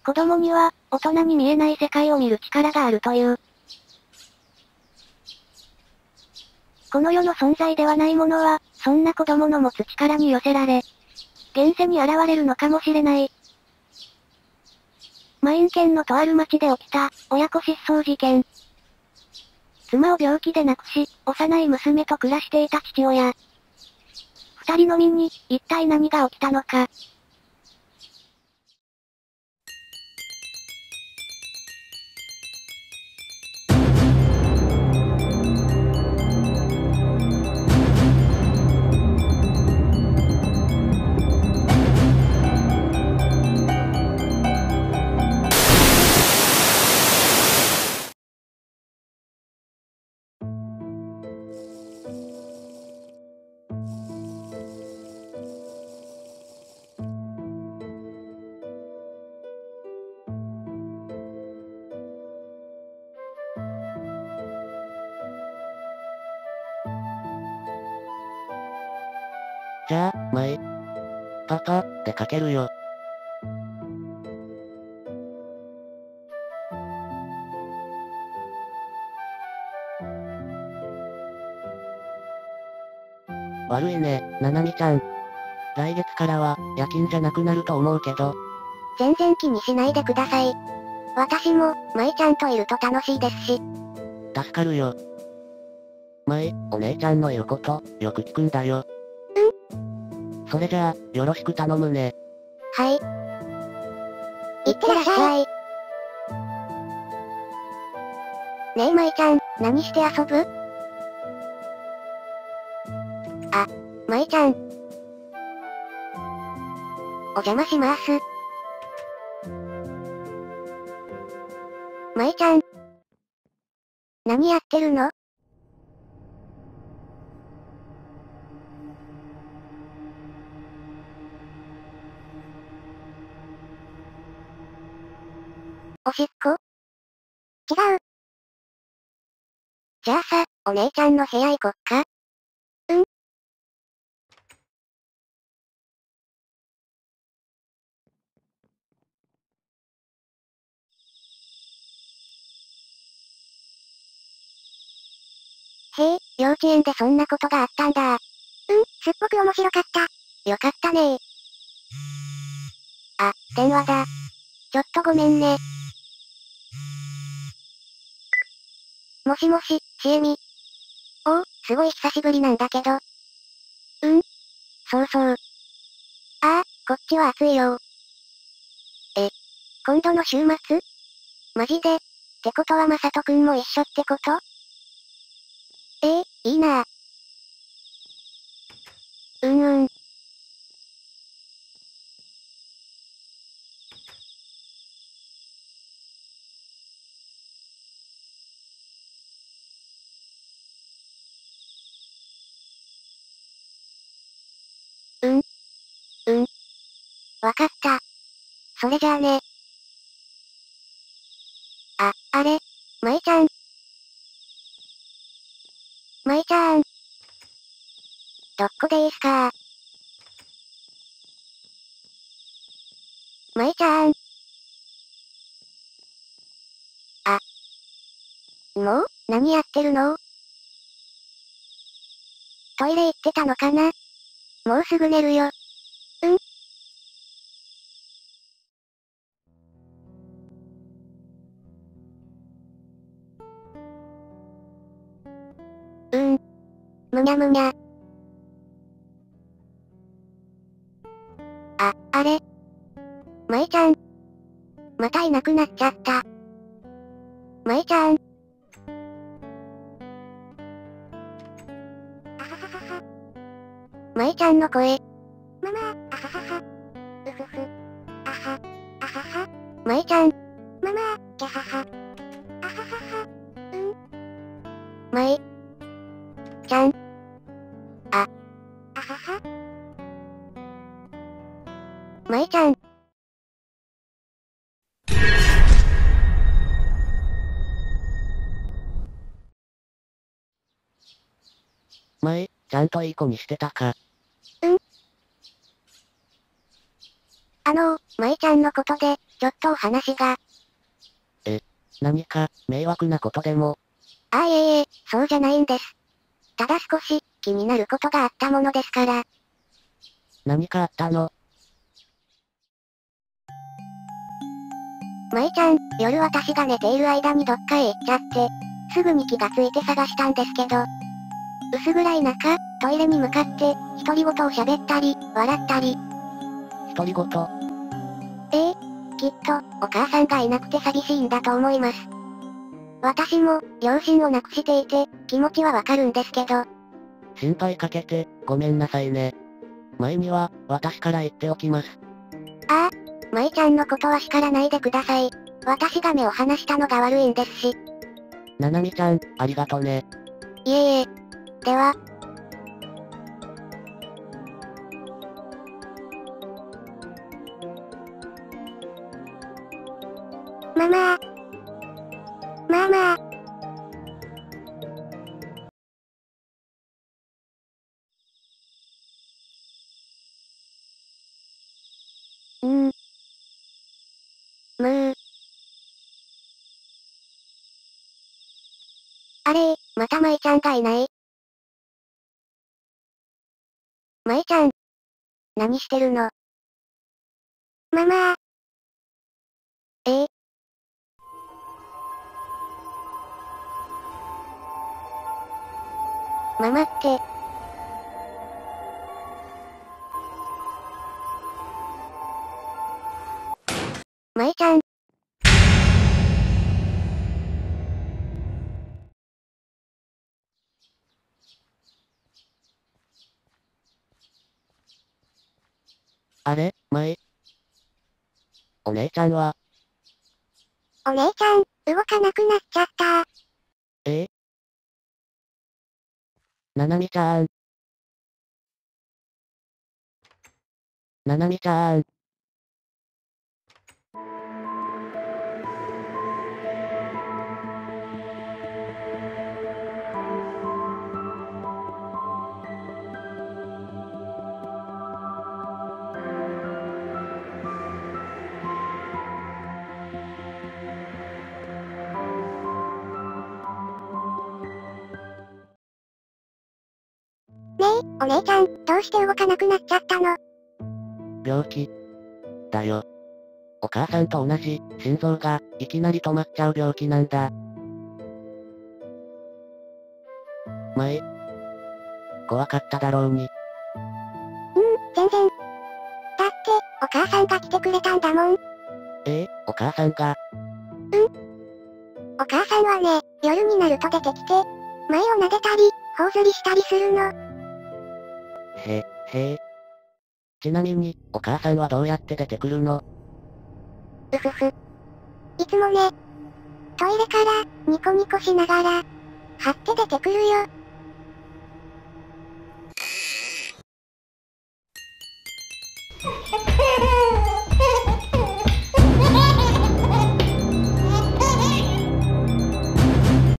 子供には、大人に見えない世界を見る力があるという。この世の存在ではないものは、そんな子供の持つ力に寄せられ、現世に現れるのかもしれない。マイン県のとある町で起きた、親子失踪事件。妻を病気で亡くし、幼い娘と暮らしていた父親。二人の身に、一体何が起きたのか。 じゃあ、舞。パパ、出かけるよ。悪いね、ななみちゃん。来月からは、夜勤じゃなくなると思うけど。 全然気にしないでください。私も、舞ちゃんといると楽しいですし。 助かるよ。舞、お姉ちゃんの言うこと、よく聞くんだよ。それじゃあ、よろしく頼むね。 はい。いってらっしゃい。ねえ舞ちゃん、何して遊ぶ？あ、舞ちゃん。お邪魔します。舞ちゃん。何やってるの？おしっこ？違う。じゃあさ、お姉ちゃんの部屋行こっか。へえ、幼稚園でそんなことがあったんだ。すっごく面白かった。よかったね。あ、電話だ。ちょっとごめんね。もしもし、しえみ。おう、すごい久しぶりなんだけど。そうそう。ああ、こっちは暑いよ。今度の週末？マジで？ってことはまさとくんも一緒ってこと？いいなぁ。わかった。それじゃあね。あれ、舞ちゃん。舞ちゃん。どっこでーすか舞ちゃん。もう、何やってるの？トイレ行ってたのかな？もうすぐ寝るよ。むにゃむにゃ。あれ？舞ちゃん。またいなくなっちゃった。舞ちゃん。あはははは。舞ちゃんの声。ママ、あははは。うふふ。あは、あはは。舞ちゃん。ママ、キャハハ。あははは。舞ちゃん。あはは。舞ちゃん。 舞、ちゃんといい子にしてたか。 舞ちゃんのことで、ちょっとお話が。 何か、迷惑なことでも。 いえ、そうじゃないんです。ただ少し、気になることがあったものですから。 何かあったの？ 舞ちゃん、夜私が寝ている間にどっかへ行っちゃって、すぐに気がついて探したんですけど、薄暗い中、トイレに向かって、独り言を喋ったり、笑ったり。 独り言？ きっと、お母さんがいなくて寂しいんだと思います。私も、両親を亡くしていて、気持ちはわかるんですけど。 心配かけて、ごめんなさいね。舞には、私から言っておきます。 舞ちゃんのことは叱らないでください。私が目を離したのが悪いんですし。 ななみちゃん、ありがとね。 いえ。では。ママ。あれ、また舞ちゃんがいない。舞ちゃん。何してるの？ママ。ママって。舞ちゃん。 あれ、舞。お姉ちゃんは？ お姉ちゃん、動かなくなっちゃった。 ななみちゃん。ななみちゃん。 お姉ちゃん、どうして動かなくなっちゃったの？ 病気。だよ。お母さんと同じ、心臓が、いきなり止まっちゃう病気なんだ。舞。怖かっただろうに。 全然。だって、お母さんが来てくれたんだもん。 お母さんが？ お母さんはね、夜になると出てきて、前を撫でたり、頬ずりしたりするの。 へえ。ちなみに、お母さんはどうやって出てくるの？ いつもね、トイレから、ニコニコしながら、はって出てくるよ。